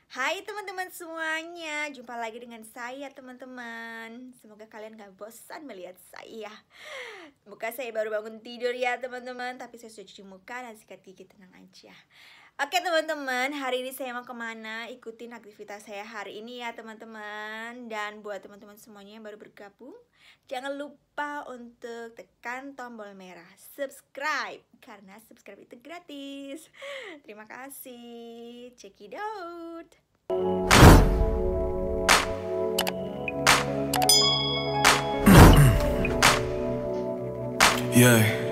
Hai teman-teman semuanya, jumpa lagi dengan saya teman-teman. Semoga kalian gak bosan melihat saya. Semoga saya baru bangun tidur ya teman-teman, tapi saya sudah cuci muka dan sikat gigi, tenang aja. Oke teman-teman, hari ini saya mau kemana? Ikutin aktivitas saya hari ini ya teman-teman. Dan buat teman-teman semuanya yang baru bergabung, jangan lupa untuk tekan tombol merah subscribe, karena subscribe itu gratis. Terima kasih, check it out. Yeah.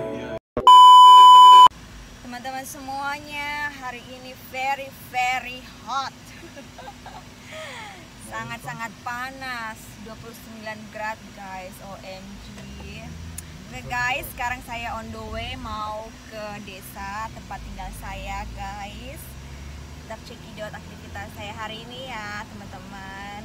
Teman-teman semuanya, hari ini very hot. Sangat-sangat panas, 29 grad guys, OMG. Oke guys, sekarang saya on the way mau ke desa tempat tinggal saya guys. Tetap cekidot aktivitas saya hari ini ya teman-teman.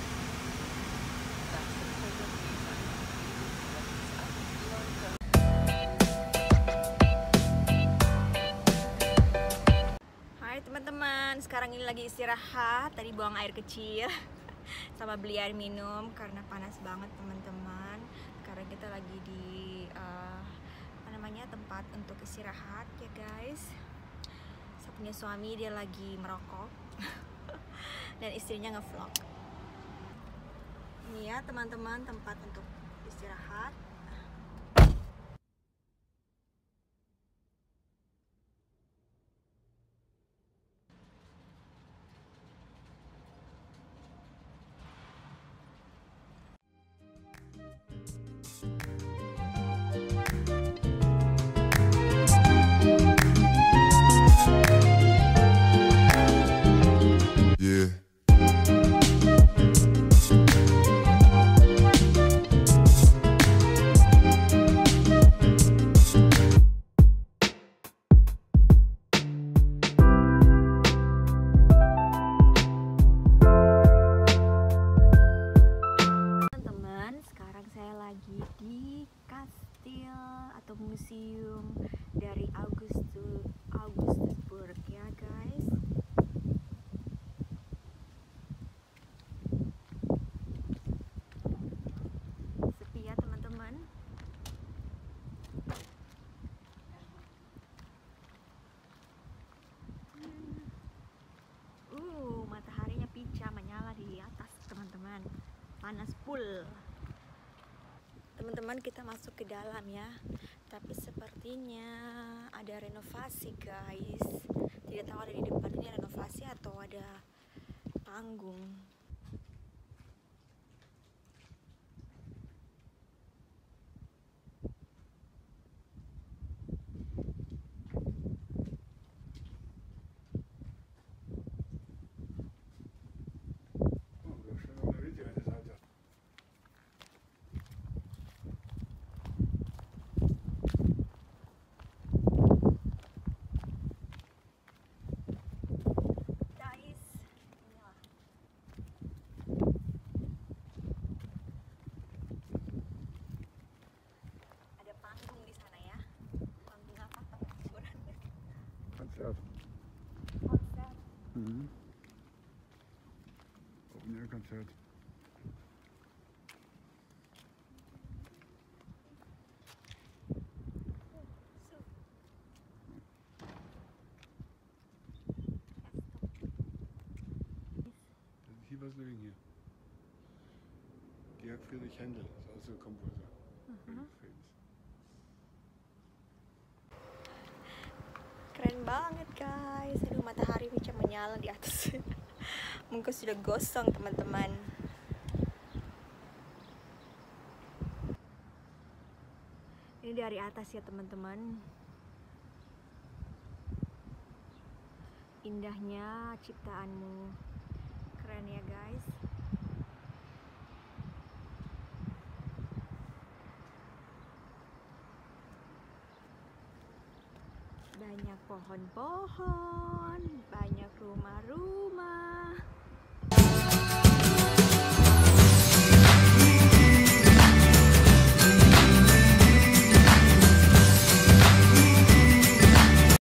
Hai teman-teman, sekarang ini lagi istirahat. Tadi buang air kecil sama beli air minum karena panas banget teman-teman. Sekarang kita lagi di tempat untuk istirahat ya guys. Saya punya suami, dia lagi merokok dan istrinya ngevlog. Ini ya teman-teman, tempat untuk istirahat. Yeah. Teman-teman, sekarang saya lagi di kastil atau museum dari Augustusburg ya guys. Sepi ya teman-teman. Mataharinya pica menyala di atas teman-teman. Panas full. Teman-teman, kita masuk ke dalam ya. Tapi sepertinya ada renovasi guys. Tidak tahu ada di depan ini renovasi atau ada panggung. Konzert. Konser. Open-Air-Konzert. He was living here. Georg Friedrich Händel is also a composer. Very famous. Keren banget guys. Aduh, matahari bisa menyala di atas. Mungkin sudah gosong teman-teman. Ini dari atas ya teman-teman. Indahnya ciptaanmu. Keren ya guys. Banyak pohon-pohon, banyak rumah-rumah.